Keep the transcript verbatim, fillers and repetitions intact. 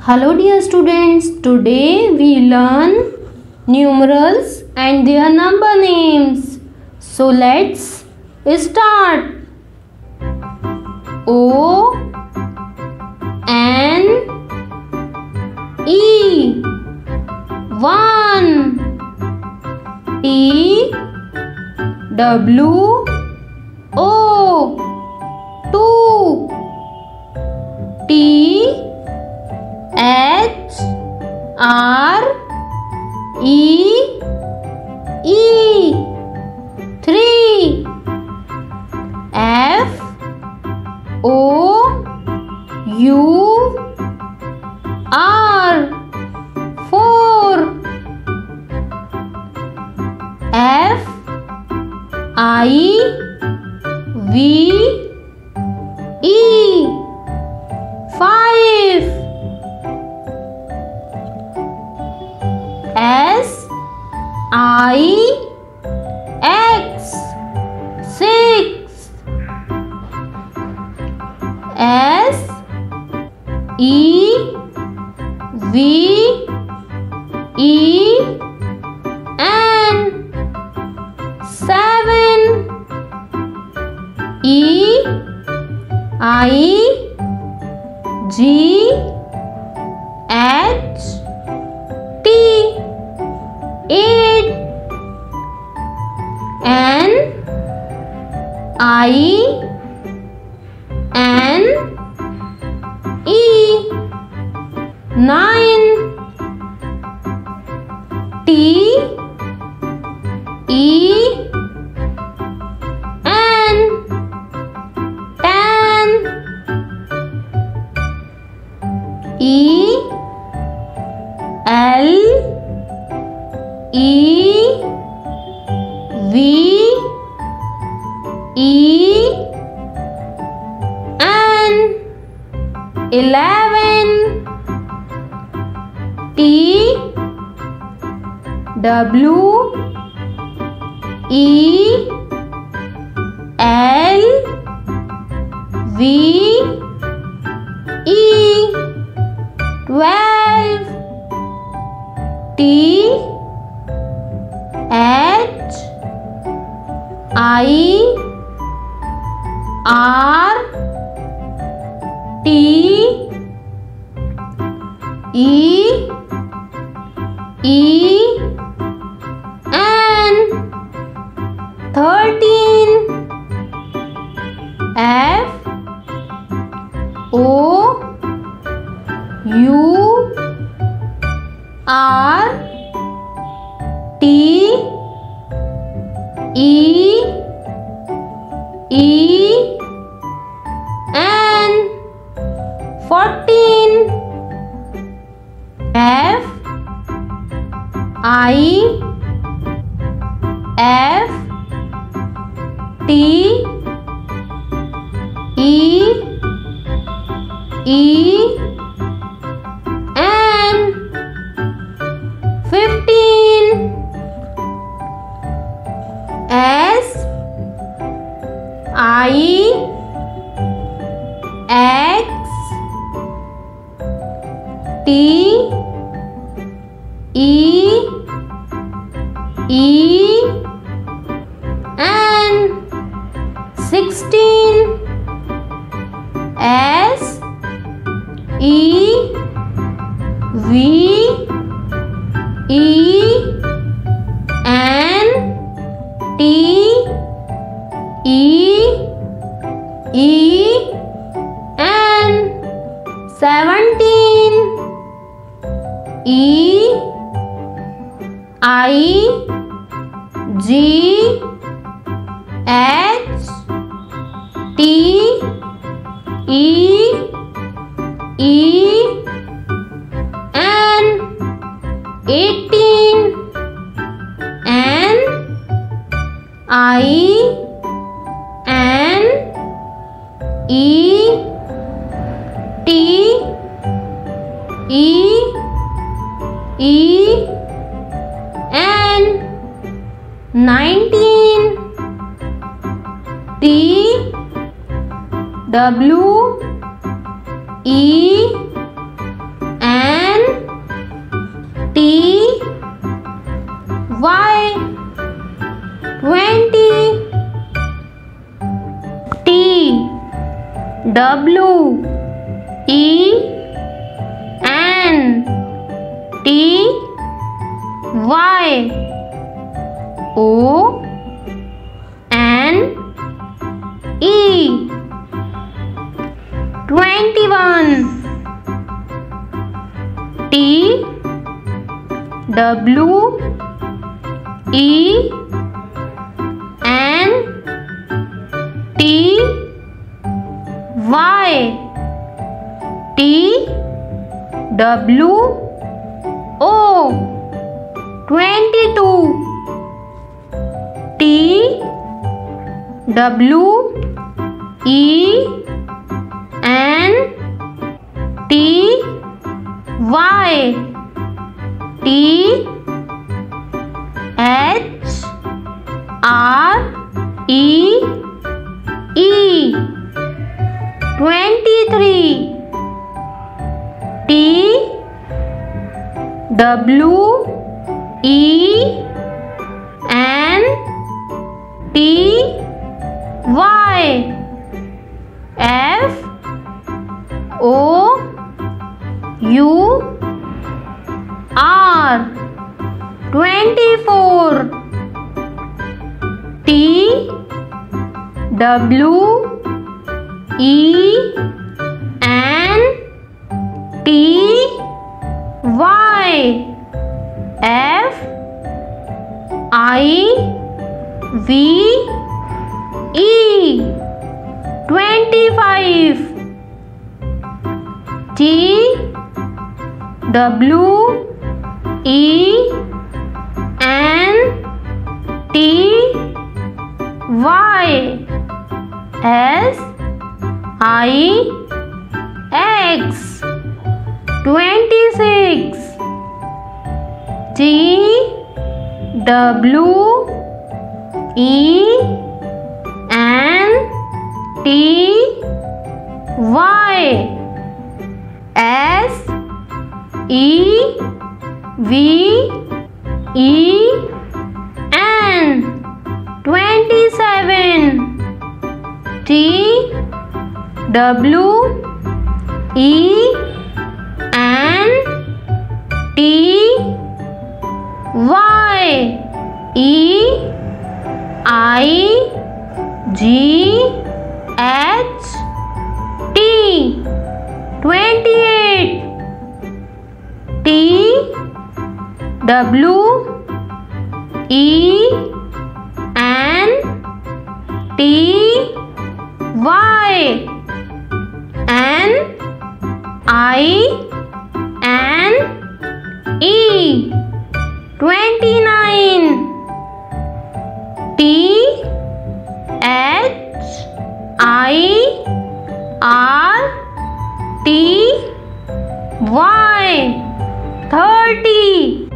Hello dear students, today we learn numerals and their number names. So let's start. O N E one, T W O two, T H R E E three, F O U R four, F I V E five, S I X six, S E V E N seven, E I G H T eight, N I N E nine, T E N ten, E L E V E N eleven, T W E L V E twelve, T H I R T E E N thirteen, F O U R T E E N fourteen, F I F T E E N fifteen, S I X T E E N sixteen, S E V E N T E E N seventeen, E I G H T E E N eighteen, N I N E T E E N nineteen, T W E N T W E N T Y O N E twenty-one. T W E N T Y T W O twenty-two. T W E N T Y T H R E E twenty-three. T W E N T Y F O U R twenty-four. T W E N T Y F I V E twenty-five. T W E N T Y S I X twenty-six. T W E N T Y S E V E N twenty-seven. T W E N T Y E I G H T twenty-eight. T W E N T Y N I N E twenty-nine. T H I R T Y thirty.